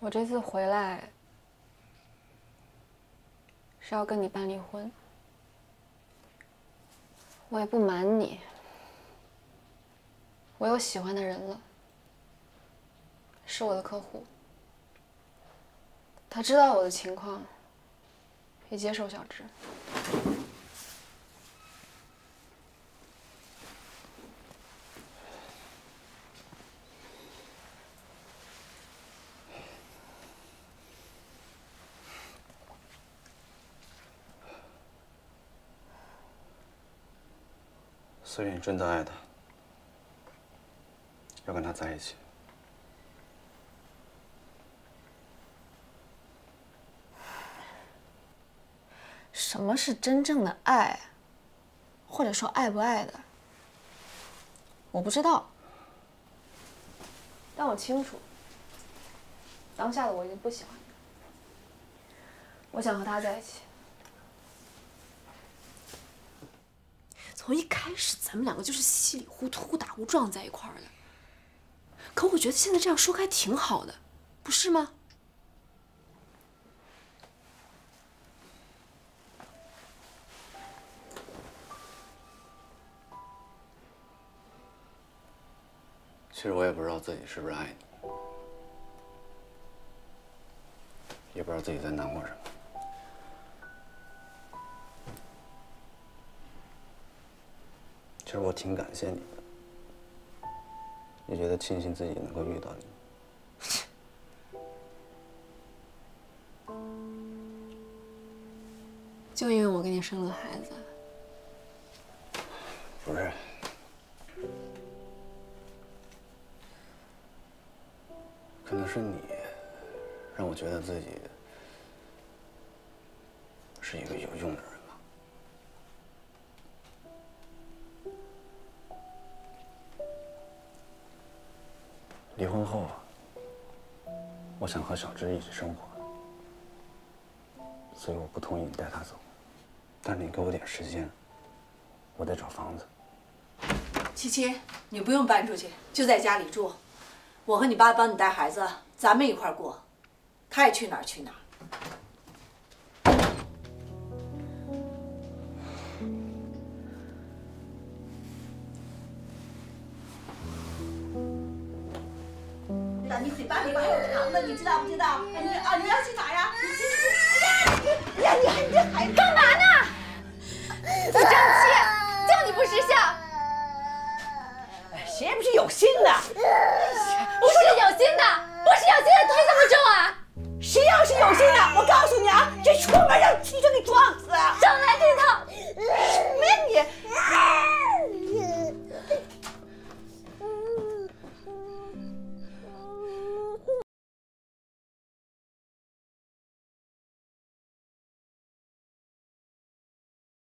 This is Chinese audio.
我这次回来是要跟你办离婚。我也不瞒你，我有喜欢的人了，是我的客户。他知道我的情况，也接受小芝。 所以你真的爱他，要跟他在一起。 什么是真正的爱，或者说爱不爱的，我不知道。但我清楚，当下的我已经不喜欢他，我想和他在一起。 从一开始，咱们两个就是稀里糊涂、误打误撞在一块儿的。可我觉得现在这样说还挺好的，不是吗？ 其实我也不知道自己是不是爱你，也不知道自己在难过什么。其实我挺感谢你的，也觉得庆幸自己能够遇到你。 就因为我给你生了孩子。 不是，可能是你让我觉得自己是一个有用的人吧。离婚后，我想和小芝一起生活，所以我不同意你带她走，但是你给我点时间，我得找房子。 七七，你不用搬出去，就在家里住。我和你爸帮你带孩子，咱们一块儿过。他爱去哪儿去哪儿。你嘴巴里边还有肠子，你知道不知道？你要去哪呀？哎呀，你这孩子干嘛呢？不争气，就你不识相。 谁也不是有心的， 不是有心的，不是有心的，推怎么